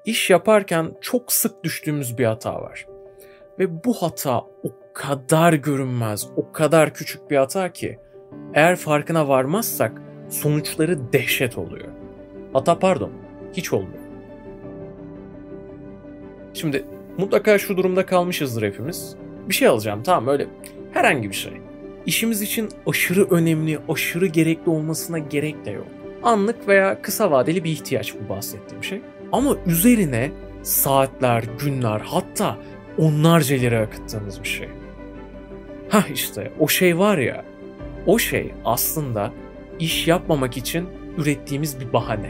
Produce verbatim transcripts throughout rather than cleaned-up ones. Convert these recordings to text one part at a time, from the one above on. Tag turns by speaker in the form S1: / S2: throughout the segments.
S1: İş yaparken çok sık düştüğümüz bir hata var. Ve bu hata o kadar görünmez, o kadar küçük bir hata ki eğer farkına varmazsak sonuçları dehşet oluyor. Hatta pardon, hiç olmuyor. Şimdi mutlaka şu durumda kalmışızdır hepimiz. Bir şey alacağım, tamam, öyle herhangi bir şey. İşimiz için aşırı önemli, aşırı gerekli olmasına gerek de yok. Anlık veya kısa vadeli bir ihtiyaç bu bahsettiğim şey. Ama üzerine saatler, günler, hatta onlarca lira akıttığımız bir şey. Hah işte o şey var ya, o şey aslında iş yapmamak için ürettiğimiz bir bahane.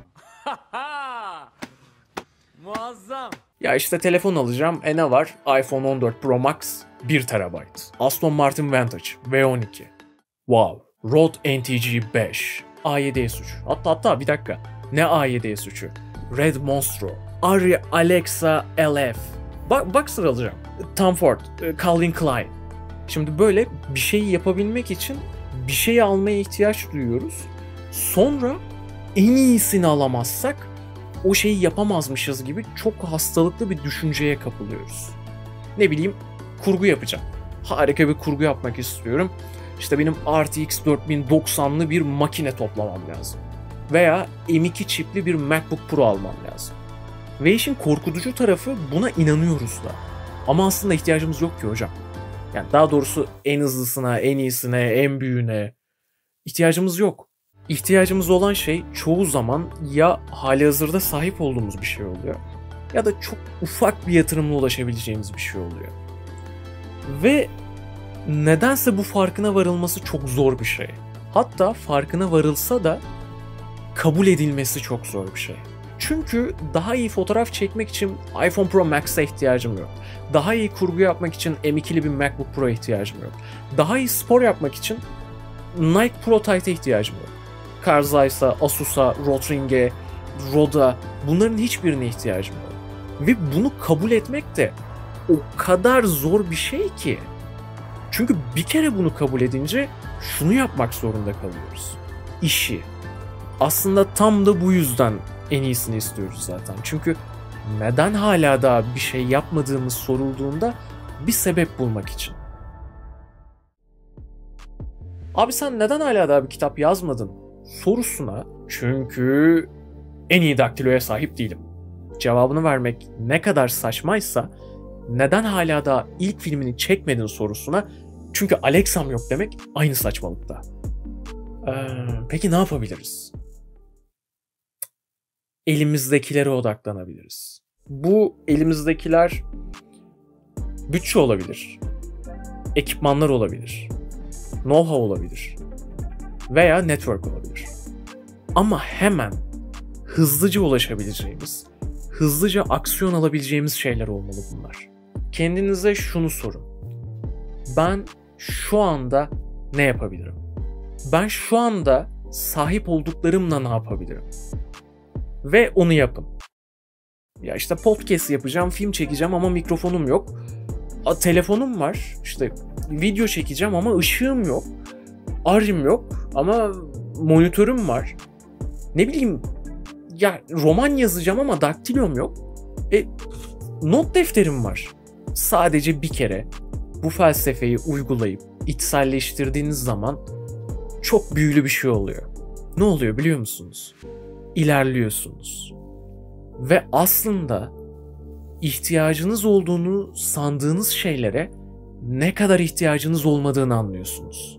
S2: Muazzam.
S1: Ya işte telefon alacağım, e ne var? iPhone on dört Pro Max bir terabayt. Aston Martin Vantage V on iki. Wow. Rode N T G beş. A yedi S üç. Hatta hatta bir dakika. Ne A yedi S üçü? Red Monstro. Arri Alexa L F. Bak, bak sıralacağım. Tom Ford, Calvin Klein. Şimdi böyle bir şeyi yapabilmek için bir şeyi almaya ihtiyaç duyuyoruz. Sonra en iyisini alamazsak o şeyi yapamazmışız gibi çok hastalıklı bir düşünceye kapılıyoruz. Ne bileyim, kurgu yapacağım. Harika bir kurgu yapmak istiyorum. İşte benim R T X dört bin doksanlı bir makine toplamam lazım. Veya M iki çipli bir MacBook Pro almam lazım. Ve işin korkutucu tarafı, buna inanıyoruz da. Ama aslında ihtiyacımız yok ki hocam. Yani daha doğrusu en hızlısına, en iyisine, en büyüğüne ihtiyacımız yok. İhtiyacımız olan şey çoğu zaman ya halihazırda sahip olduğumuz bir şey oluyor ya da çok ufak bir yatırımla ulaşabileceğimiz bir şey oluyor. Ve nedense bu farkına varılması çok zor bir şey. Hatta farkına varılsa da kabul edilmesi çok zor bir şey. Çünkü daha iyi fotoğraf çekmek için iPhone Pro Max'e ihtiyacım yok. Daha iyi kurgu yapmak için M ikili bir MacBook Pro'ya ihtiyacım yok. Daha iyi spor yapmak için Nike Pro Tight'e ihtiyacım yok. Carl Zeiss'a, Asus'a, Rotring'e, Rode'a, bunların hiçbirine ihtiyacım yok. Ve bunu kabul etmek de o kadar zor bir şey ki. Çünkü bir kere bunu kabul edince şunu yapmak zorunda kalıyoruz. İşi. Aslında tam da bu yüzden en iyisini istiyoruz zaten. Çünkü neden hala daha bir şey yapmadığımız sorulduğunda bir sebep bulmak için. Abi sen neden hala daha bir kitap yazmadın sorusuna, çünkü en iyi daktiloya sahip değilim cevabını vermek ne kadar saçmaysa, neden hala daha ilk filmini çekmedin sorusuna, çünkü Alexa'm yok demek aynı saçmalıkta. Ee, peki ne yapabiliriz? Elimizdekilere odaklanabiliriz. Bu elimizdekiler bütçe olabilir, ekipmanlar olabilir, know-how olabilir veya network olabilir. Ama hemen hızlıca ulaşabileceğimiz, hızlıca aksiyon alabileceğimiz şeyler olmalı bunlar. Kendinize şunu sorun. Ben şu anda ne yapabilirim? Ben şu anda sahip olduklarımla ne yapabilirim? Ve onu yapın. Ya işte podcast yapacağım, film çekeceğim ama mikrofonum yok. A, telefonum var, işte video çekeceğim ama ışığım yok. Arım yok ama monitörüm var. Ne bileyim, ya roman yazacağım ama daktilom yok. E, not defterim var. Sadece bir kere bu felsefeyi uygulayıp içselleştirdiğiniz zaman çok büyülü bir şey oluyor. Ne oluyor biliyor musunuz? İlerliyorsunuz. Ve aslında ihtiyacınız olduğunu sandığınız şeylere ne kadar ihtiyacınız olmadığını anlıyorsunuz.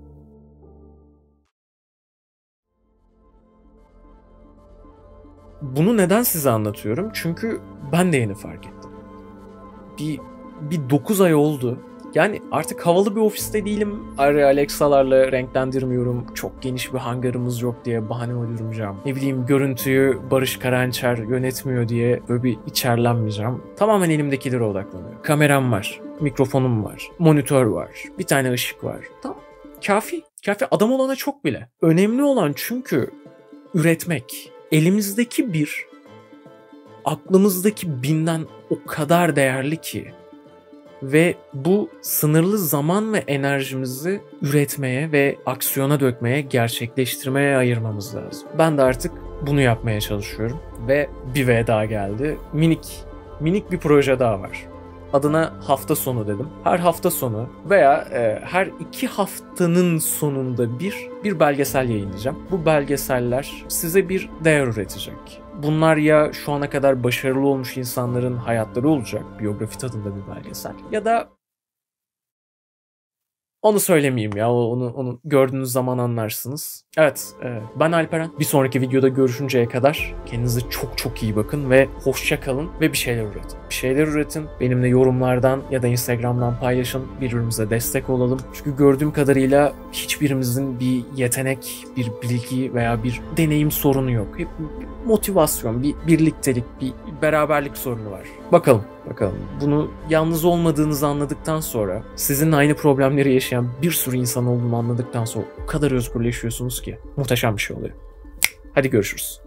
S1: Bunu neden size anlatıyorum? Çünkü ben de yeni fark ettim. Bir, bir dokuz ay oldu. Yani artık havalı bir ofiste değilim. Arri Alexa'larla renklendirmiyorum. Çok geniş bir hangarımız yok diye bahane uydurmayacağım. Ne bileyim, görüntüyü Barış Karançer yönetmiyor diye böyle bir içerlenmeyeceğim. Tamamen elimdekilere odaklanıyorum. Kameram var, mikrofonum var, monitör var, bir tane ışık var. Tamam, kafi. Kafi, adam olana çok bile. Önemli olan çünkü üretmek. Elimizdeki bir, aklımızdaki binden o kadar değerli ki. Ve bu sınırlı zaman ve enerjimizi üretmeye ve aksiyona dökmeye, gerçekleştirmeye ayırmamız lazım. Ben de artık bunu yapmaya çalışıyorum. Ve bir V daha geldi. Minik, minik bir proje daha var. Adına hafta sonu dedim. Her hafta sonu veya e, her iki haftanın sonunda bir bir belgesel yayınlayacağım. Bu belgeseller size bir değer üretecek. Bunlar ya şu ana kadar başarılı olmuş insanların hayatları olacak, biyografi tadında bir belgesel, ya da onu söylemeyeyim ya, onu onu gördüğünüz zaman anlarsınız. Evet, e, ben Alperen. Bir sonraki videoda görüşünceye kadar kendinize çok çok iyi bakın ve hoşça kalın ve bir şeyler üretin. Bir şeyler üretin. Benimle yorumlardan ya da Instagram'dan paylaşın. Birbirimize destek olalım. Çünkü gördüğüm kadarıyla hiçbirimizin bir yetenek, bir bilgi veya bir deneyim sorunu yok. Hep motivasyon, bir birliktelik, bir beraberlik sorunu var. Bakalım, bakalım. Bunu yalnız olmadığınızı anladıktan sonra, sizinle aynı problemleri yaşayan bir sürü insan olduğunu anladıktan sonra o kadar özgürleşiyorsunuz ki muhteşem bir şey oluyor. Hadi görüşürüz.